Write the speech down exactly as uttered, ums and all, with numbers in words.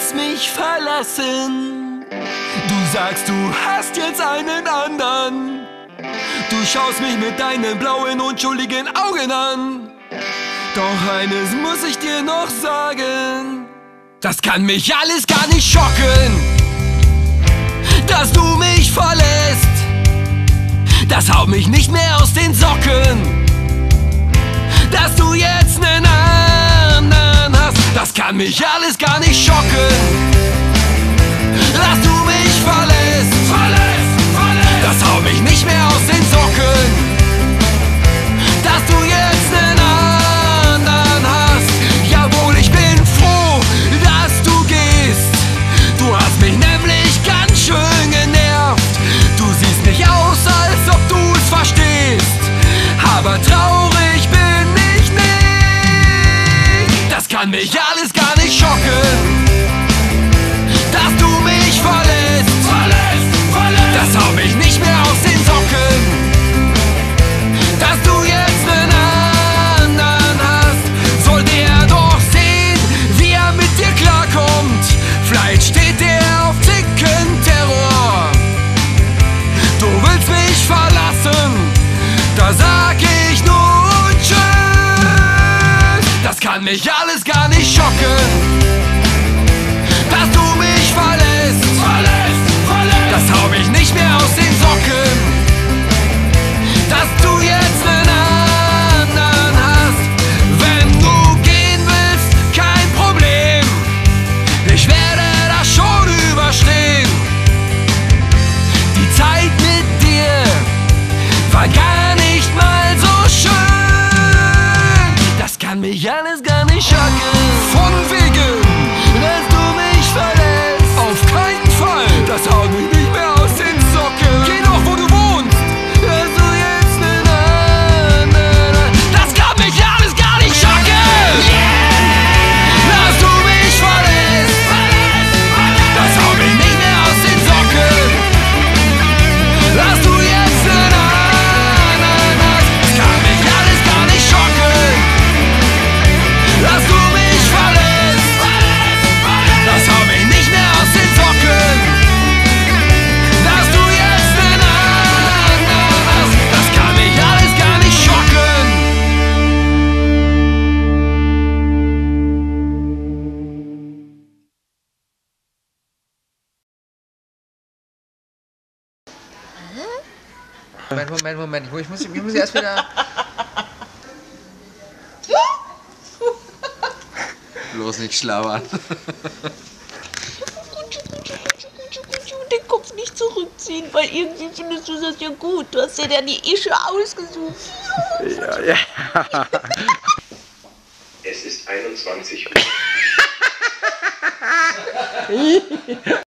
willst mich verlassen. Du sagst, du hast jetzt einen anderen. Du schaust mich mit deinen blauen, unschuldigen Augen an. Doch eines muss ich dir noch sagen: Das kann mich alles gar nicht schocken, dass du mich verlässt. Das haut mich nicht mehr aus den Socken, dass du jetzt nen anderen hast. Das kann mich alles gar nicht schocken, dass du mich verlässt. Verlässt, verlässt. Das haut mich nicht mehr aus den Socken, dass du jetzt nen anderen hast. Jawohl, ich bin froh, dass du gehst. Du hast mich nämlich ganz schön genervt. Du siehst nicht aus, als ob du's verstehst, aber traurig bin ich nicht. Das kann mich alles gar nicht schocken, dass du mich verlässt. Verlässt, verlässt. Das haut mich nicht mehr aus den Socken, dass du jetzt nen anderen hast. Soll der doch sehen, wie er mit dir klarkommt. Vielleicht steht der auf dicken Terror. Du willst mich verlassen, da sag ich nur tschüss. Das kann mich alles gar nicht schocken, dass du mich verlässt. Verlässt, verlässt. Das hau mich nicht mehr aus den Socken, dass du jetzt nen anderen hast. Wenn du gehen willst, kein Problem, ich werde das schon überstehen. Die Zeit mit dir war gar nicht mal so schön. Das kann mich alles gar nicht schocken. Von wegen, dass du mich verlässt, auf keinen Fall. Das haut mich nicht mehr aus den Socken. Geh doch, wo du wohnst, dass du jetzt nen anderen. Das kann mich alles gar nicht schocken, yeah! Dass du mich verlässt, das haut mich nicht mehr aus den Socken, dass du jetzt nen anderen hast. Das kann mich alles gar nicht schocken, dass du mich verlässt. Das haut mich nicht mehr aus den Socken, dass du jetzt nen anderen hast. Das kann mich alles gar nicht schocken. Moment, Moment, Moment. Ich muss, ich muss erst wieder... Bloß nicht schlauern. Den Kopf nicht zurückziehen, weil irgendwie findest du das ja gut. Du hast dir ja die eh schon ausgesucht. Ja, ja. Es ist einundzwanzig Uhr.